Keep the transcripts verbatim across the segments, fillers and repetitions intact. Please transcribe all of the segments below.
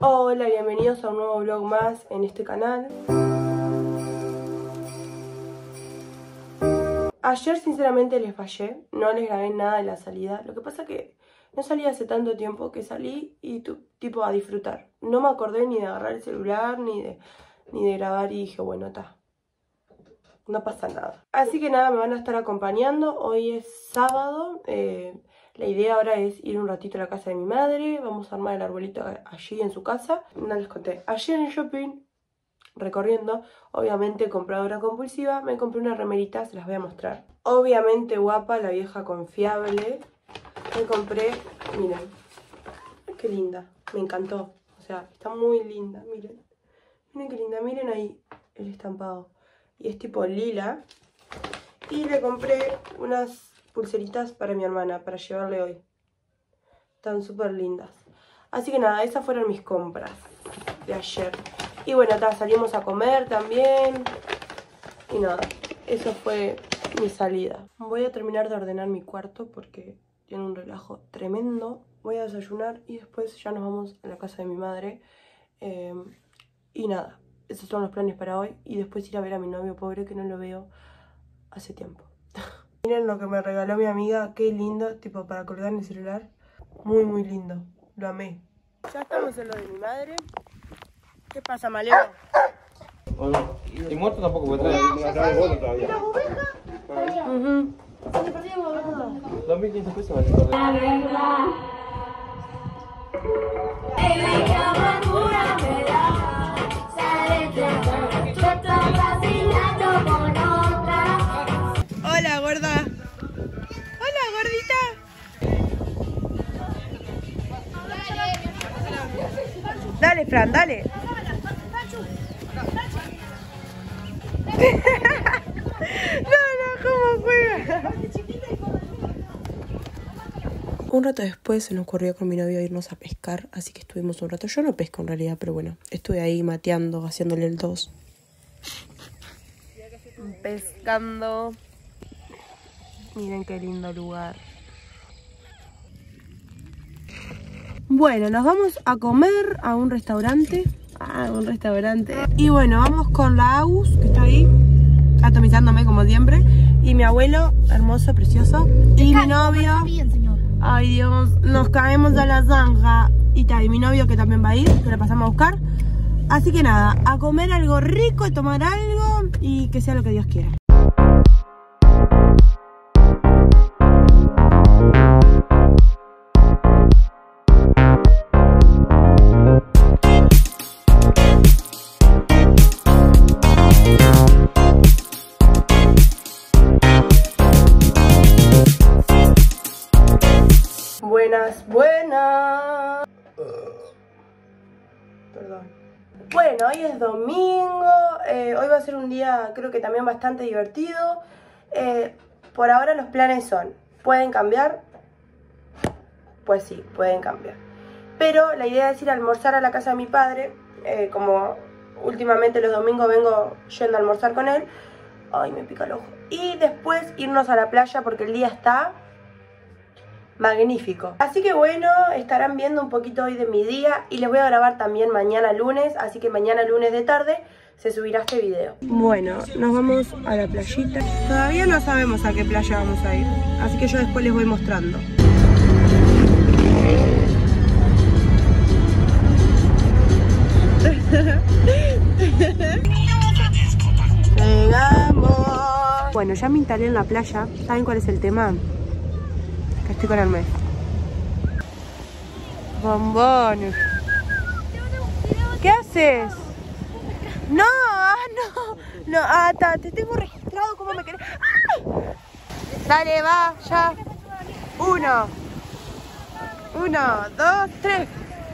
Hola, bienvenidos a un nuevo vlog más en este canal. Ayer sinceramente les fallé, no les grabé nada de la salida. Lo que pasa que no salí hace tanto tiempo que salí y tu, tipo a disfrutar. No me acordé ni de agarrar el celular, ni de, ni de grabar y dije, bueno, está. No pasa nada. Así que nada, me van a estar acompañando. Hoy es sábado. Eh, la idea ahora es ir un ratito a la casa de mi madre. Vamos a armar el arbolito allí en su casa. No les conté. Ayer en el shopping, recorriendo, obviamente compradora compulsiva, me compré una remerita, se las voy a mostrar. Obviamente guapa, la vieja confiable. Me compré, miren. Ay, qué linda. Me encantó. O sea, está muy linda, miren. Miren qué linda, miren ahí el estampado. Y es tipo lila. Y le compré unas pulseritas para mi hermana, para llevarle hoy. Están súper lindas. Así que nada, esas fueron mis compras de ayer. Y bueno, ta, salimos a comer también. Y nada, eso fue mi salida. Voy a terminar de ordenar mi cuarto porque tiene un relajo tremendo. Voy a desayunar y después ya nos vamos a la casa de mi madre. Eh, y nada. Esos son los planes para hoy. Y después ir a ver a mi novio, pobre, que no lo veo hace tiempo. Miren lo que me regaló mi amiga. Qué lindo, tipo para colgar en el celular. Muy, muy lindo. Lo amé. Ya estamos en lo de mi madre. ¿Qué pasa, Maleo? Y muerto tampoco puede traer. ¿Y las ovejas? Uh-huh. Se le perdieron las ovejas. dos mil quinientos pesos vale perder. La verdad, baby, qué amargura me da. Sale de yo estoy vacilando con otra. Hola, gorda. Hola, gordita. Dale, Fran, dale. No, no, ¿cómo juega? Un rato después se nos ocurrió con mi novio irnos a pescar, así que estuvimos un rato. Yo no pesco en realidad, pero bueno, estuve ahí mateando, haciéndole el dos. Pescando. Miren qué lindo lugar. Bueno, nos vamos a comer a un restaurante. Ah, un restaurante. Y bueno, vamos con la Agus, que está ahí, atomizándome como siempre. Y mi abuelo, hermoso, precioso. Y mi novio. Bien, señor. Ay, Dios, nos caemos a la zanja. Y tal, y mi novio que también va a ir, que lo pasamos a buscar. Así que nada, a comer algo rico, a tomar algo y que sea lo que Dios quiera. Buenas, buenas. Perdón. Bueno, hoy es domingo. Eh, hoy va a ser un día, creo que también bastante divertido. Eh, por ahora los planes son, ¿pueden cambiar? Pues sí, pueden cambiar. Pero la idea es ir a almorzar a la casa de mi padre. Eh, como últimamente los domingos vengo yendo a almorzar con él. Ay, me pica el ojo. Y después irnos a la playa porque el día está magnífico. Así que bueno, estarán viendo un poquito hoy de mi día y les voy a grabar también mañana lunes, así que mañana lunes de tarde se subirá este video. Bueno, nos vamos a la playita. Todavía no sabemos a qué playa vamos a ir, así que yo después les voy mostrando. Llegamos. Bueno, ya me instalé en la playa. ¿Saben cuál es el tema? Que estoy con el mes. Bombones. ¿Qué haces? No, ah, no. No, ah, ta, te tengo registrado como me querés. ¡Ah! Dale, va, ya. Uno. Uno, dos, tres.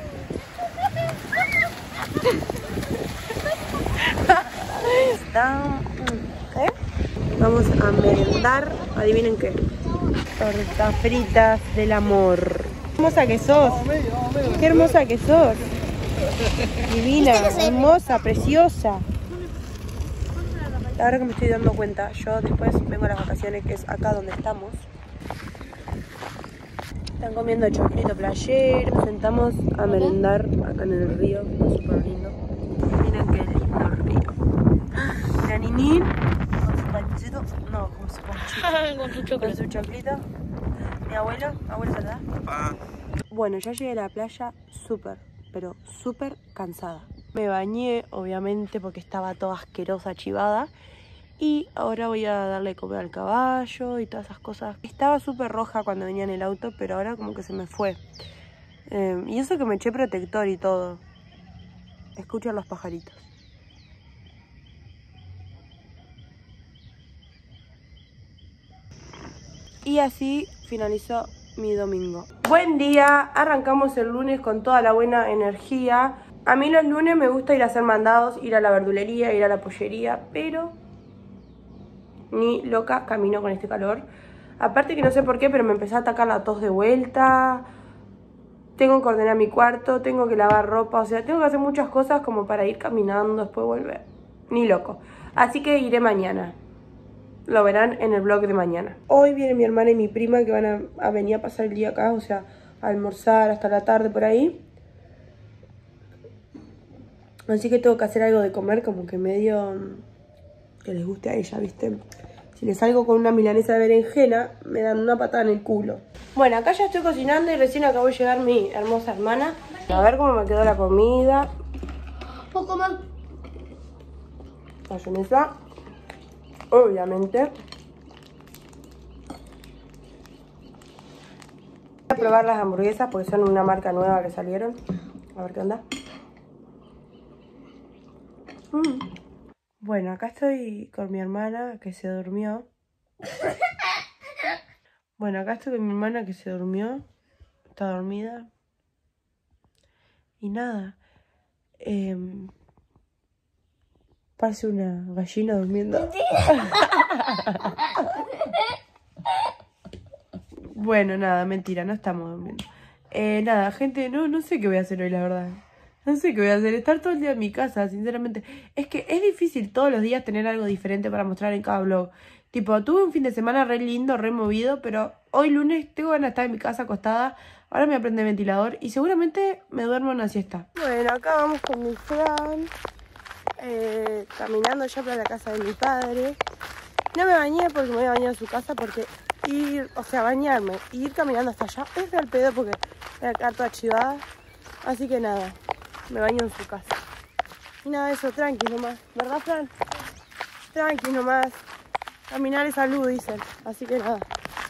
¿Eh? Vamos a merendar. Adivinen qué. Tortas fritas del amor. Qué hermosa que sos. Qué hermosa que sos. Divina, hermosa, preciosa. Ahora que me estoy dando cuenta, yo después vengo a las vacaciones, que es acá donde estamos. Están comiendo choclito playero. Nos sentamos a merendar acá en el río, que está súper lindo. Miren qué lindo el río. La Ninín con su panchito, no, con su panchito, Con su chocolate. con su choclito. Mi abuelo, abuelo, ¿verdad? Bueno, ya llegué a la playa súper, pero súper cansada. Me bañé, obviamente, porque estaba toda asquerosa, chivada. Y ahora voy a darle comer al caballo y todas esas cosas. Estaba súper roja cuando venía en el auto, pero ahora como que se me fue. Eh, y eso que me eché protector y todo. Escuchan los pajaritos. Y así finalizó mi domingo. Buen día, arrancamos el lunes con toda la buena energía. A mí los lunes me gusta ir a hacer mandados, ir a la verdulería, ir a la pollería, pero ni loca camino con este calor. Aparte que no sé por qué, pero me empezó a atacar la tos de vuelta. Tengo que ordenar mi cuarto, tengo que lavar ropa, o sea, tengo que hacer muchas cosas como para ir caminando, después volver. Ni loco. Así que iré mañana. Lo verán en el vlog de mañana. Hoy viene mi hermana y mi prima que van a, a venir a pasar el día acá, o sea, a almorzar hasta la tarde por ahí. Así que tengo que hacer algo de comer como que medio que les guste a ella, ¿viste? Si les salgo con una milanesa de berenjena, me dan una patada en el culo. Bueno, acá ya estoy cocinando y recién acabó de llegar mi hermosa hermana. A ver cómo me quedó la comida. Poco más. Mayonesa, obviamente. Voy a probar las hamburguesas porque son una marca nueva que salieron. A ver qué onda. Mm. Bueno, acá estoy con mi hermana que se durmió. Bueno, acá estoy con mi hermana que se durmió. Está dormida. Y nada. Eh, parece una gallina durmiendo. Bueno, nada, mentira, no estamos durmiendo. Eh, nada, gente, no, no sé qué voy a hacer hoy, la verdad. No sé qué voy a hacer, estar todo el día en mi casa, sinceramente. Es que es difícil todos los días tener algo diferente para mostrar en cada vlog. Tipo, tuve un fin de semana re lindo, re movido, pero hoy lunes tengo ganas de estar en mi casa acostada. Ahora me voy a prender el ventilador y seguramente me duermo una siesta. Bueno, acá vamos con mi Fran, eh, caminando ya para la casa de mi padre. No me bañé porque me voy a bañar en su casa porque ir, o sea, bañarme y ir caminando hasta allá es real pedo porque voy a quedar toda chivada. Así que nada, me baño en su casa. Y nada, eso, tranqui nomás. ¿Verdad, Fran? Tranqui nomás. Caminar es salud, dicen. Así que nada,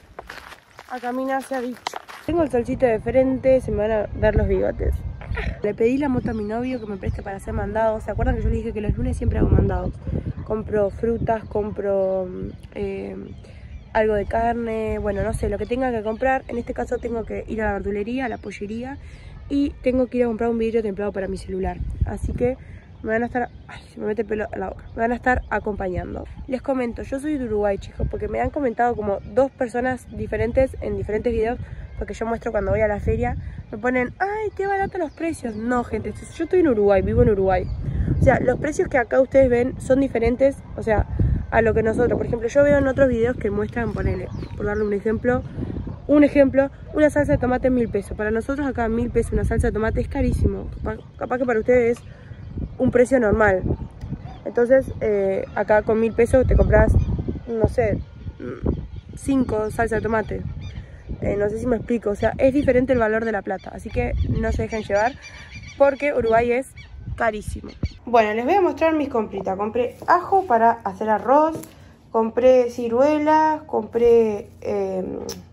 a caminar se ha dicho. Tengo el solcito de frente, se me van a ver los bigotes. Le pedí la moto a mi novio que me preste para hacer mandados. ¿Se acuerdan que yo le dije que los lunes siempre hago mandados? Compro frutas, compro eh, algo de carne, bueno, no sé, lo que tenga que comprar. En este caso tengo que ir a la verdulería, a la pollería. Y tengo que ir a comprar un vidrio templado para mi celular. Así que me van a estar... Ay, se me mete el pelo a la boca. Me van a estar acompañando. Les comento, yo soy de Uruguay, chicos, porque me han comentado como dos personas diferentes en diferentes videos, porque yo muestro cuando voy a la feria. Me ponen, ay, qué barato los precios. No, gente, yo estoy en Uruguay, vivo en Uruguay. O sea, los precios que acá ustedes ven son diferentes, o sea, a lo que nosotros. Por ejemplo, yo veo en otros videos que muestran, ponele, por darle un ejemplo... Un ejemplo, una salsa de tomate en mil pesos. Para nosotros acá mil pesos una salsa de tomate es carísimo. Capaz que para ustedes es un precio normal. Entonces, eh, acá con mil pesos te compras, no sé, cinco salsas de tomate. Eh, no sé si me explico. O sea, es diferente el valor de la plata. Así que no se dejen llevar porque Uruguay es carísimo. Bueno, les voy a mostrar mis compritas. Compré ajo para hacer arroz. Compré ciruelas. Compré... Eh,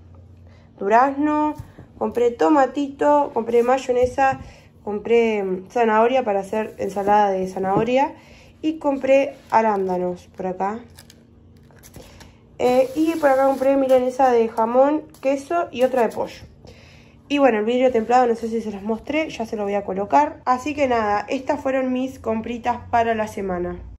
durazno, compré tomatito, compré mayonesa, compré zanahoria para hacer ensalada de zanahoria y compré arándanos por acá. Eh, y por acá compré milanesa de jamón, queso y otra de pollo. Y bueno, el vidrio templado no sé si se los mostré, ya se lo voy a colocar. Así que nada, estas fueron mis compritas para la semana.